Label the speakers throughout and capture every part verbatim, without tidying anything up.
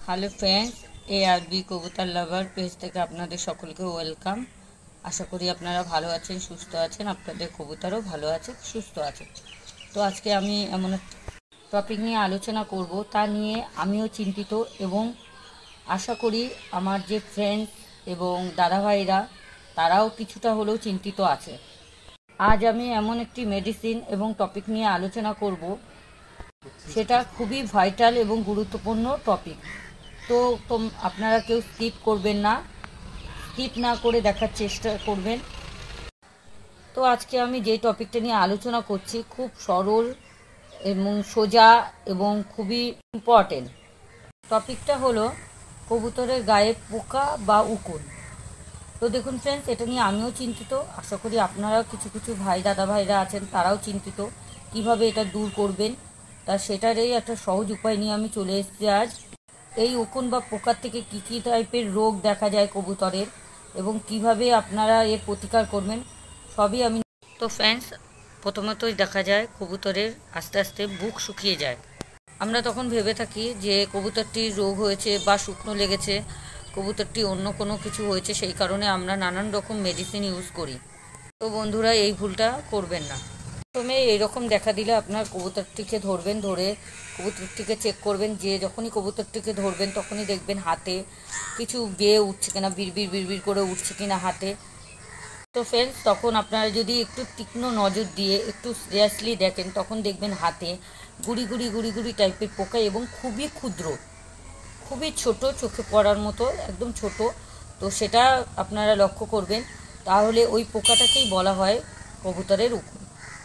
Speaker 1: Hello friends, A R B কবুতর lover page থেকে আপনাদের সকলকে ওয়েলকাম। আশা করি আপনারা ভালো আছেন, সুস্থ আছেন, আপনাদের কবুতরও ভালো আছে, সুস্থ আছে। তো আজকে আমি এমন একটা টপিক নিয়ে আলোচনা করব, তা নিয়ে আমিও চিন্তিত এবং আশা করি আমার যে ফ্রেন্ডস এবং দাদাভাইরা তারাও কিছুটা হলেও চিন্তিত আছে। আজ আমি এমন একটি মেডিসিন এবং টপিক নিয়ে আলোচনা করব, সেটা খুবই ভাইটাল এবং গুরুত্বপূর্ণ টপিক। তো তো আপনারা কেউ স্কিপ করবেন না, স্কিপ না করে দেখার চেষ্টা করবেন। তো আজকে আমি যে টপিকটা নিয়ে আলোচনা করছি খুব সরল এবং সোজা এবং খুবই ইম্পর্টেন্ট। টপিকটা হলো কবুতরের গায়ে পোকা বা উকুন। তো দেখুন ফ্রেন্ডস, এটা নিয়ে আমিও চিন্তিত, আশা করি আপনারাও কিছু কিছু ভাই দাদা ভাইরা আছেন তারাও চিন্তিত কিভাবে এটা দূর করবেন। তা সেটারই একটা সহজ উপায় নিয়ে আমি চলে এসেছি আজ। এই উকুন বা পোকার থেকে কী কী টাইপের রোগ দেখা যায় কবুতরের এবং কিভাবে আপনারা এর প্রতিকার করবেন সবই আমি। তো ফ্রেন্ডস, প্রথমতই দেখা যায় কবুতরের আস্তে আস্তে বুক শুকিয়ে যায়। আমরা তখন ভেবে থাকি যে কবুতরটির রোগ হয়েছে বা শুকনো লেগেছে, কবুতরটি অন্য কোনো কিছু হয়েছে, সেই কারণে আমরা নানান রকম মেডিসিন ইউজ করি। তো বন্ধুরা, এই ভুলটা করবেন না। প্রথমে এইরকম দেখা দিলে আপনার কবুতরটিকে ধরবেন, ধরে কবুতরটিকে চেক করবেন। যে যখনই কবুতরটিকে ধরবেন তখনই দেখবেন হাতে কিছু বেয়ে উঠছে কিনা, বিড়বিড় বিড়বিড় করে উঠছে কিনা হাতে। তো ফ্রেন্ডস, তখন আপনারা যদি একটু তীক্ষ্ণ নজর দিয়ে একটু সিরিয়াসলি দেখেন তখন দেখবেন হাতে গুড়ি গুড়ি গুড়ি গুড়ি টাইপের পোকা এবং খুবই ক্ষুদ্র, খুবই ছোট, চোখে পড়ার মতো একদম ছোট। তো সেটা আপনারা লক্ষ্য করবেন, তাহলে ওই পোকাটাকেই বলা হয় কবুতরের উকুন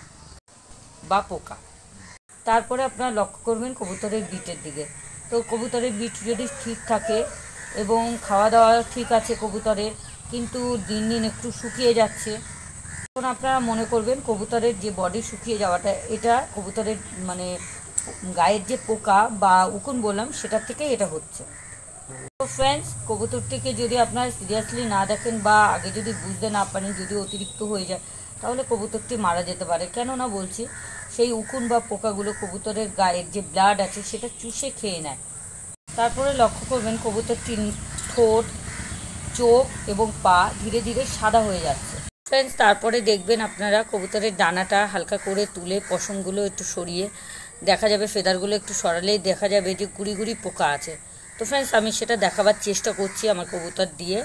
Speaker 1: বা পোকা। তারপরে আপনারা লক্ষ্য করবেন কবুতরের বিটের দিকে। তো কবুতরের বিট যদি ঠিক থাকে এবং খাওয়া দাওয়া ঠিক আছে কবুতরের, কিন্তু দিন দিন একটু শুকিয়ে যাচ্ছে, তখন আপনারা মনে করবেন কবুতরের যে বডি শুকিয়ে যাওয়াটা, এটা কবুতরের মানে গায়ের যে পোকা বা উকুন বললাম সেটার থেকে এটা হচ্ছে। তো ফ্রেন্ডস, কবুতরটিকে যদি আপনারা সিরিয়াসলি না দেখেন বা আগে যদি বুঝতে না পারেন, যদি অতিরিক্ত হয়ে যায় তাহলে কবুতরটি মারা যেতে পারে। কেননা বলছি, সেই উকুন বা পোকাগুলো কবুতরের গায়ের যে ব্লাড আছে সেটা চুষে খেয়ে নেয়। তারপরে লক্ষ্য করবেন কবুতরটির ঠোঁট, চোখ এবং পা ধীরে ধীরে সাদা হয়ে যাচ্ছে। ফ্রেন্ডস, তারপরে দেখবেন আপনারা কবুতরের ডানাটা হালকা করে তুলে পশমগুলো একটু সরিয়ে দেখা যাবে, ফেদারগুলো একটু সরালেই দেখা যাবে যে গুড়ি গুড়ি পোকা আছে। তো ফ্রেন্ডস, আমি সেটা দেখাবার চেষ্টা করছি আমার কবুতর দিয়ে,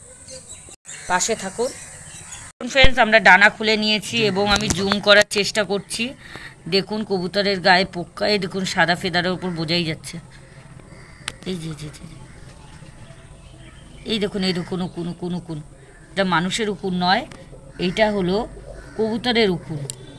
Speaker 1: পাশে থাকুন। ফ্রেন্ডস, আমরা ডানা খুলে নিয়েছি এবং আমি জুম করার চেষ্টা করছি। দেখুন কবুতরের গায়ে পোকা, এই দেখুন সাদা ফেদারের উপর বোঝাই যাচ্ছে। এই যে যে এই দেখুন, এই দেখুন উকুন উকুন উকুন। এটা মানুষের উকুন নয়, এইটা হলো কবুতরের উকুন।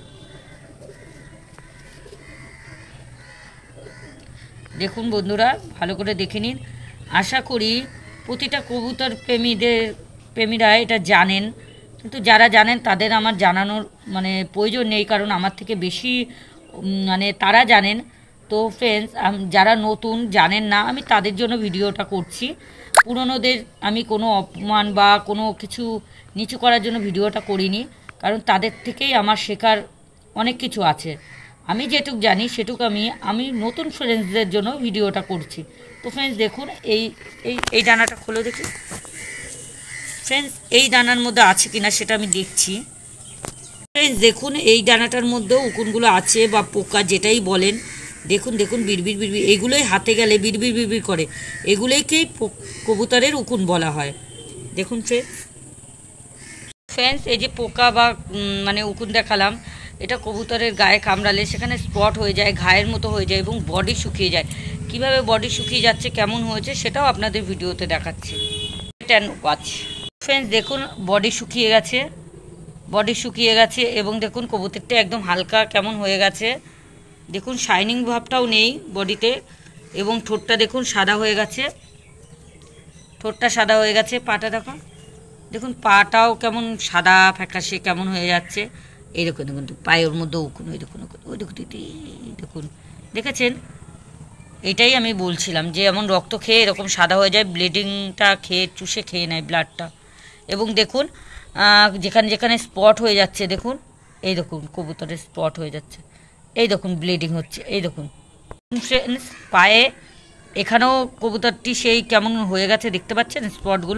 Speaker 1: দেখুন বন্ধুরা, ভালো করে দেখে নিন। আশা করি প্রতিটা কবুতর প্রেমীদের প্রেমীরা এটা জানেন, কিন্তু যারা জানেন তাদের আমার জানানোর মানে প্রয়োজন নেই, কারণ আমার থেকে বেশি মানে তারা জানেন। তো ফ্রেন্ডস, যারা নতুন জানেন না, আমি তাদের জন্য ভিডিওটা করছি। পুরনোদের আমি কোনো অপমান বা কোনো কিছু নিচু করার জন্য ভিডিওটা করিনি, কারণ তাদের থেকেই আমার শেখার অনেক কিছু আছে। আমি যেটুক জানি সেটুক আমি আমি নতুন ফ্রেন্ডসদের জন্য ভিডিওটা করছি। তো ফ্রেন্ডস দেখুন, এই এই এই দানাটা খুলে দেখি ফ্রেন্ডস, এই দানার মধ্যে আছে কিনা সেটা আমি দেখছি। ফ্রেন্ডস দেখুন, এই দানাটার মধ্যেও উকুনগুলো আছে বা পোকা যেটাই বলেন। দেখুন দেখুন, বিড়বিড় বিড়বিড়, এইগুলোই হাতে গেলে বিড়বিড় বিড়বিড় করে, এগুলোইকেই কবুতরের উকুন বলা হয়। দেখুন ফ্রেন্ডস ফ্রেন্ডস এই যে পোকা বা মানে উকুন দেখালাম, এটা কবুতরের গায়ে কামড়ালে সেখানে স্পট হয়ে যায়, ঘায়ের মতো হয়ে যায় এবং বডি শুকিয়ে যায়। কিভাবে বডি শুকিয়ে যাচ্ছে, কেমন হয়েছে, সেটাও আপনাদের ভিডিওতে দেখাচ্ছি। And watch. ফ্রেন্ডস দেখুন, বডি শুকিয়ে গেছে, বডি শুকিয়ে গেছে এবং দেখুন কবুতরটা একদম হালকা কেমন হয়ে গেছে। দেখুন শাইনিং ভাবটাও নেই বডিতে, এবং ঠোঁটটা দেখুন সাদা হয়ে গেছে, ঠোঁটটা সাদা হয়ে গেছে। পাটা দেখো, দেখুন পাটাও কেমন সাদা ফ্যাকাশে কেমন হয়ে যাচ্ছে। এই দেখুন দেখুন পায়ের মধ্যে উকুন, ওই দেখুন ওই দেখুন দিদি, দেখুন দেখেছেন। এটাই আমি বলছিলাম যে এমন রক্ত খেয়ে এরকম সাদা হয়ে যায়, ব্লিডিংটা খেয়ে চুষে খেয়ে নেয় ব্লাডটা। এবং দেখুন যেখানে যেখানে স্পট হয়ে যাচ্ছে, দেখুন এই দেখুন কবুতরের স্পট হয়ে যাচ্ছে, এই দেখুন ব্লিডিং হচ্ছে, এই দেখুন ফ্রেন্ডস পায়ে এখানেও কবুতরটি সেই কেমন হয়ে গেছে, দেখতে পাচ্ছেন স্পটগুলো।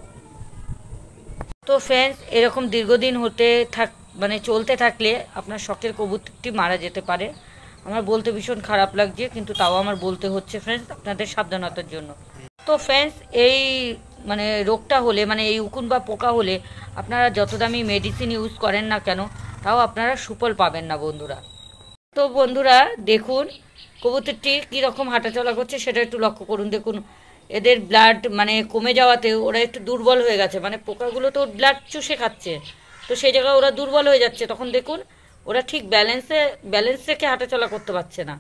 Speaker 1: তো ফ্রেন্ডস, এরকম দীর্ঘদিন হতে থাক মানে চলতে থাকলে আপনার শখের কবুতরটি মারা যেতে পারে। আমার বলতে ভীষণ খারাপ লাগছে, কিন্তু তাও আমার বলতে হচ্ছে ফ্রেন্ডস, আপনাদের সাবধানতার জন্য। তো ফ্রেন্ডস, এই মানে রোগটা হলে, মানে এই উকুন বা পোকা হলে আপনারা যত দামি মেডিসিন ইউজ করেন না কেন, তাও আপনারা সুফল পাবেন না বন্ধুরা। তো বন্ধুরা দেখুন কবুতরটি কীরকম হাঁটাচলা করছে সেটা একটু লক্ষ্য করুন। দেখুন এদের ব্লাড মানে কমে যাওয়াতে ওরা একটু দুর্বল হয়ে গেছে, মানে পোকাগুলো তো ব্লাড চুষে খাচ্ছে, তো সেই জায়গায় ওরা দুর্বল হয়ে যাচ্ছে। তখন দেখুন ওরা ঠিক ব্যালেন্সে ব্যালেন্স রেখে হাঁটাচলা করতে পারছে না।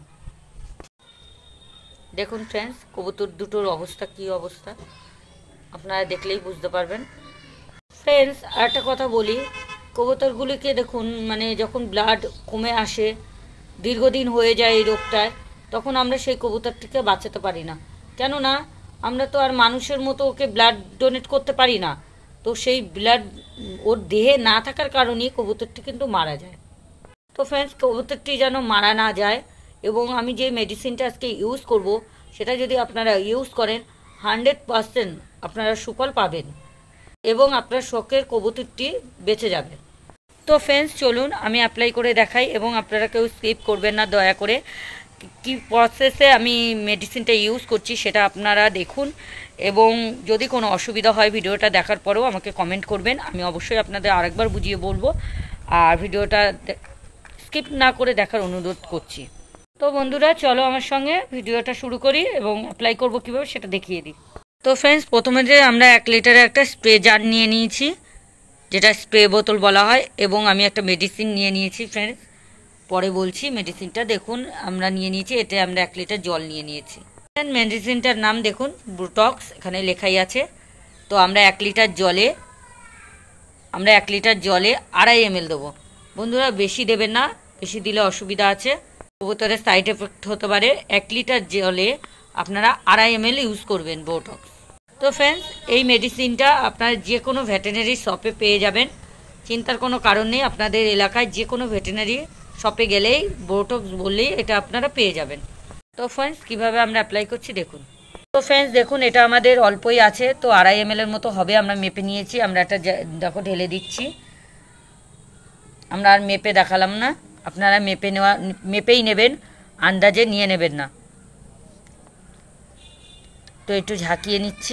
Speaker 1: দেখুন ফ্রেন্ডস, কবুতর দুটোর অবস্থা কী অবস্থা আপনারা দেখলেই বুঝতে পারবেন। ফ্রেন্ডস, আরেকটা কথা বলি, কবুতরগুলিকে দেখুন মানে যখন ব্লাড কমে আসে, দীর্ঘদিন হয়ে যায় এই রোগটায়, তখন আমরা সেই কবুতরটিকে বাঁচাতে পারি না। কেননা আমরা তো আর মানুষের মতো ওকে ব্লাড ডোনেট করতে পারি না, তো সেই ব্লাড ওর দেহে না থাকার কারণেই কবুতরটি কিন্তু মারা যায়। তো ফ্রেন্ডস, কবুতরটি যেন মারা না যায়, এবং আমি যে মেডিসিনটা আজকে ইউজ করব সেটা যদি আপনারা ইউজ করেন হান্ড্রেড পারসেন্ট আপনারা সুফল পাবেন এবং আপনার শখের কবুতরটি বেঁচে যাবে। তো ফ্রেন্ডস চলুন আমি অ্যাপ্লাই করে দেখাই, এবং আপনারা কেউ স্কিপ করবেন না দয়া করে। কি প্রসেসে আমি মেডিসিনটা ইউজ করছি সেটা আপনারা দেখুন, এবং যদি কোনো অসুবিধা হয় ভিডিওটা দেখার পরেও আমাকে কমেন্ট করবেন, আমি অবশ্যই আপনাদের আরেকবার বুঝিয়ে বলবো, আর ভিডিওটা স্কিপ না করে দেখার অনুরোধ করছি। তো বন্ধুরা চলো আমার সঙ্গে ভিডিওটা শুরু করি এবং অ্যাপ্লাই করব কীভাবে সেটা দেখিয়ে দিই। তো ফ্রেন্ডস, প্রথমে যে আমরা এক লিটারের একটা স্প্রে জার নিয়ে নিয়েছি, যেটা স্প্রে বোতল বলা হয়, এবং আমি একটা মেডিসিন নিয়ে নিয়েছি ফ্রেন্ডস, পরে বলছি মেডিসিনটা। দেখুন আমরা নিয়ে নিয়েছি, এতে আমরা এক লিটার জল নিয়ে নিয়েছি। মেডিসিনটার নাম দেখুন ব্রুটক্স, এখানে লেখাই আছে। তো আমরা এক লিটার জলে আমরা এক লিটার জলে আড়াই এম এল দেবো বন্ধুরা, বেশি দেবেন না, বেশি দিলে অসুবিধা আছে, কবুতরের সাইড এফেক্ট হতে পারে। এক লিটার জলে আপনারা আড়াই এম এল ইউজ করবেন ব্রুটক্স। তো ফ্রেন্ডস, এই মেডিসিনটা আপনারা যে কোনো ভেটেরিনারি শপে পেয়ে যাবেন, চিন্তার কোনো কারণ নেই। আপনাদের এলাকায় যে কোনো ভেটেরিনারি শপে গেলেই ব্রুটক্স বললেই এটা আপনারা পেয়ে যাবেন। তো ফ্রেন্ডস, কীভাবে আমরা অ্যাপ্লাই করছি দেখুন। তো ফ্রেন্ডস দেখুন, এটা আমাদের অল্পই আছে, তো আড়াই এম এর মতো হবে, আমরা মেপে নিয়েছি। আমরা একটা দেখো ঢেলে দিচ্ছি, আমরা আর মেপে দেখালাম না, আপনারা মেপে নেওয়া মেপেই নেবেন, আন্দাজে নিয়ে নেবেন না। তো একটু ঝাঁকিয়ে নিচ্ছি।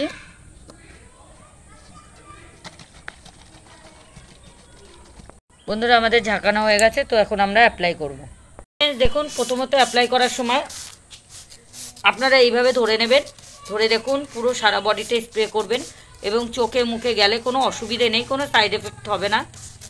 Speaker 1: বন্ধুরা আমাদের ঝাঁকানো হয়ে গেছে, তো এখন আমরা অ্যাপ্লাই করব। দেখুন প্রথমত অ্যাপ্লাই করার সময় আপনারা এইভাবে ধরে নেবেন, ধরে দেখুন পুরো সারা বডিতে স্প্রে করবেন, এবং চোখে মুখে গেলে কোনো অসুবিধে নেই, কোনো সাইড এফেক্ট হবে না।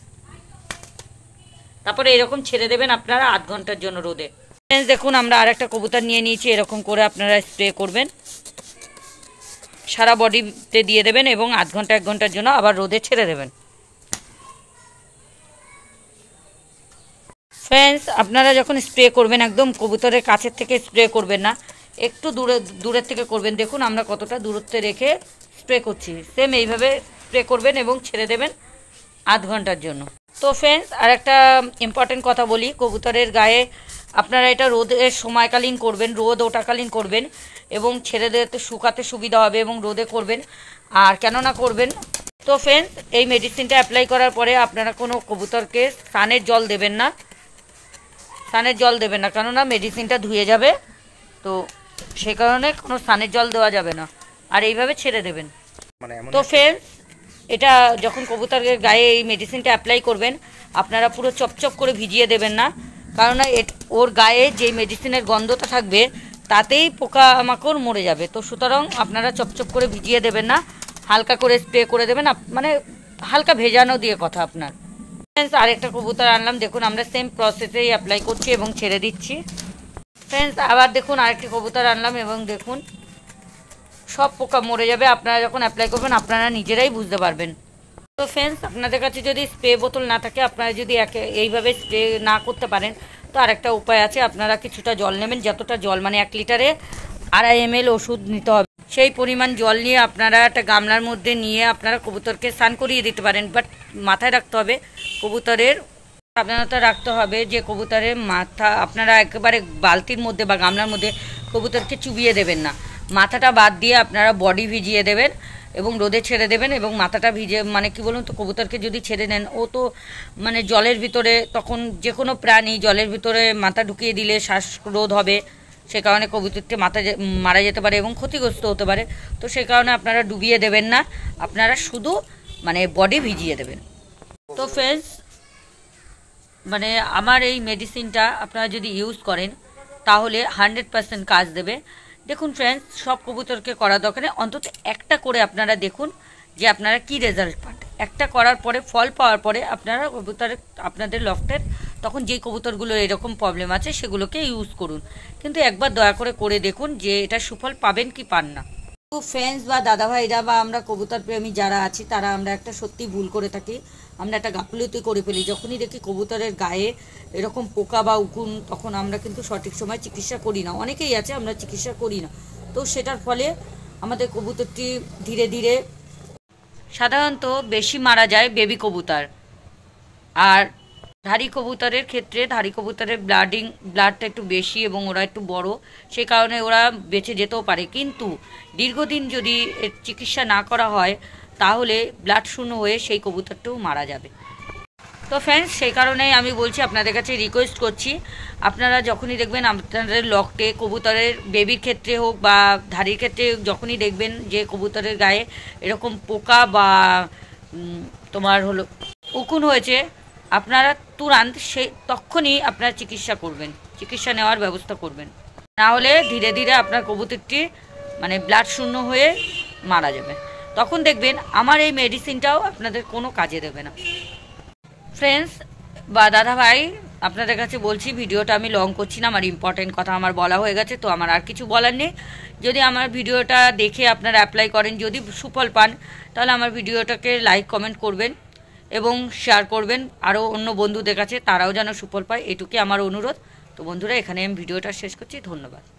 Speaker 1: তারপরে এরকম ছেড়ে দেবেন আপনারা আধ ঘন্টার জন্য রোদে। দেখুন আমরা আর একটা কবুতর নিয়ে নিয়েছি, এরকম করে আপনারা স্প্রে করবেন, সারা বডিতে দিয়ে দেবেন এবং আধ ঘন্টা এক ঘন্টার জন্য আবার রোদে ছেড়ে দেবেন। ফ্রেন্ডস, আপনারা যখন স্প্রে করবেন একদম কবুতরের কাছের থেকে স্প্রে করবেন না, একটু দূরে দূরের থেকে করবেন। দেখুন আমরা কতটা দূরত্বে রেখে স্প্রে করছি, সেম এইভাবে স্প্রে করবেন এবং ছেড়ে দেবেন আধ ঘন্টার জন্য। তো ফ্রেন্ডস, আর একটা ইম্পর্টেন্ট কথা বলি, কবুতরের গায়ে আপনারা এটা রোদের সময়কালীন করবেন, রোদ ওঠাকালীন করবেন, এবং ছেড়ে দিতে শুকাতে সুবিধা হবে, এবং রোদে করবেন। আর কেননা করবেন, তো ফ্রেন্ডস এই মেডিসিনটা অ্যাপ্লাই করার পরে আপনারা কোনো কবুতরকে সানের জল দেবেন না, সানের জল দেবেন না, কেননা মেডিসিনটা ধুয়ে যাবে, তো সেই কারণে কোনো সানের জল দেওয়া যাবে না, আর এইভাবে ছেড়ে দেবেন। তো ফ্রেন্ডস, এটা যখন কবুতরের গায়ে এই মেডিসিনটা অ্যাপ্লাই করবেন আপনারা পুরো চপচপ করে ভিজিয়ে দেবেন না, কারণ ওর গায়ে যে মেডিসিনের গন্ধটা থাকবে তাতেই পোকামাকড় মরে যাবে। তো সুতরাং আপনারা চপচপ করে ভিজিয়ে দেবেন না, হালকা করে স্প্রে করে দেবেন, মানে হালকা ভেজানো দিয়ে কথা আপনার। ফ্রেন্ডস, আরেকটা কবুতর আনলাম, দেখুন আমরা সেম প্রসেসেই অ্যাপ্লাই করছি এবং ছেড়ে দিচ্ছি। ফ্রেন্ডস, আবার দেখুন আরেকটি কবুতর আনলাম, এবং দেখুন সব পোকা মরে যাবে। আপনারা যখন অ্যাপ্লাই করবেন আপনারা নিজেরাই বুঝতে পারবেন। তো ফ্রেন্ডস, আপনাদের কাছে যদি স্প্রে বোতল না থাকে, আপনারা যদি একে এইভাবে স্প্রে না করতে পারেন, তো আরেকটা উপায় আছে, আপনারা কিছুটা জল নেবেন, যতটা জল মানে এক লিটারে আড়াই এম এল ওষুধ নিতে হবে, সেই পরিমাণ জল নিয়ে আপনারা একটা গামলার মধ্যে নিয়ে আপনারা কবুতরকে স্নান করিয়ে দিতে পারেন। বাট মাথায় রাখতে হবে, কবুতরের সাবধানতা রাখতে হবে যে কবুতরের মাথা আপনারা একেবারে বালতির মধ্যে বা গামলার মধ্যে কবুতরকে চুবিয়ে দেবেন না, মাথাটা বাদ দিয়ে আপনারা বডি ভিজিয়ে দেবেন এবং রোদে ছেড়ে দেবেন। এবং মাথাটা ভিজে মানে কি বলুন তো, কবুতরকে যদি ছেড়ে দেন ও তো মানে জলের ভিতরে, তখন যে কোনো প্রাণী জলের ভিতরে মাথা ঢুকিয়ে দিলে শ্বাসরোধ হবে, সে কারণে কবুতরটি মাথা মারা যেতে পারে এবং ক্ষতিগ্রস্ত হতে পারে। তো সেই কারণে আপনারা ডুবিয়ে দেবেন না, আপনারা শুধু মানে বডি ভিজিয়ে দেবেন। তো ফ্রেন্ডস, মানে আমার এই মেডিসিনটা আপনারা যদি ইউজ করেন তাহলে হান্ড্রেড পার্সেন্ট কাজ দেবে। দেখুন ফ্রেন্ডস, সব কবুতরকে করা দরকার নেই, অন্তত একটা করে আপনারা দেখুন যে আপনারা কি রেজাল্ট পান। একটা করার পরে, ফল পাওয়ার পরে আপনারা কবুতরের আপনাদের লফটের তখন যেই কবুতরগুলোর এরকম প্রবলেম আছে সেগুলোকে ইউজ করুন, কিন্তু একবার দয়া করে করে দেখুন যে এটা সুফল পাবেন কি পান না। তো ফ্রেন্ডস বা দাদাভাইরা বা আমরা কবুতর প্রেমী যারা আছি তারা আমরা একটা সত্যি ভুল করে থাকি, আমরা একটা গাফিলতি করে ফেলি। যখনই দেখি কবুতরের গায়ে এরকম পোকা বা উকুন, তখন আমরা কিন্তু সঠিক সময় চিকিৎসা করি না। অনেকেই আছে আমরা চিকিৎসা করি না, তো সেটার ফলে আমাদের কবুতরটি ধীরে ধীরে সাধারণত বেশি মারা যায় বেবি কবুতর। আর ধাড়ি কবুতরের ক্ষেত্রে ধাড়ি কবুতরের ব্লাডিং ব্লাডটা একটু বেশি এবং ওরা একটু বড়, সে কারণে ওরা বেঁচে যেতেও পারে, কিন্তু দীর্ঘদিন যদি এর চিকিৎসা না করা হয় তাহলে ব্লাড শূন্য হয়ে সেই কবুতরটাও মারা যাবে। তো ফ্রেন্ডস, সেই কারণেই আমি বলছি, আপনাদের কাছে রিকোয়েস্ট করছি, আপনারা যখনই দেখবেন আপনাদের লকটে কবুতরের বেবির ক্ষেত্রে হোক বা ধাড়ির ক্ষেত্রে যখনই দেখবেন যে কবুতরের গায়ে এরকম পোকা বা তোমার হলো উকুন হয়েছে, আপনারা তুরন্ত সেই তখনই আপনারা চিকিৎসা করবেন, চিকিৎসা নেওয়ার ব্যবস্থা করবেন, না হলে ধীরে ধীরে আপনার কবুতরটি মানে ব্লাড শূন্য হয়ে মারা যাবে। তখন দেখবেন আমার এই মেডিসিনটাও আপনাদের কোনো কাজে দেবে না। ফ্রেন্ডস বা দাদা ভাই, আপনাদের কাছে বলছি, ভিডিওটা আমি লং করছি না, আমার ইম্পর্টেন্ট কথা আমার বলা হয়ে গেছে, তো আমার আর কিছু বলার নেই। যদি আমার ভিডিওটা দেখে আপনারা অ্যাপ্লাই করেন, যদি সুফল পান, তাহলে আমার ভিডিওটাকে লাইক কমেন্ট করবেন এবং শেয়ার করবেন আরও অন্য বন্ধুদের কাছে, তারাও যেন সুফল পায়, এটুকুই আমার অনুরোধ। তো বন্ধুরা, এখানে আমি ভিডিওটা শেষ করছি। ধন্যবাদ।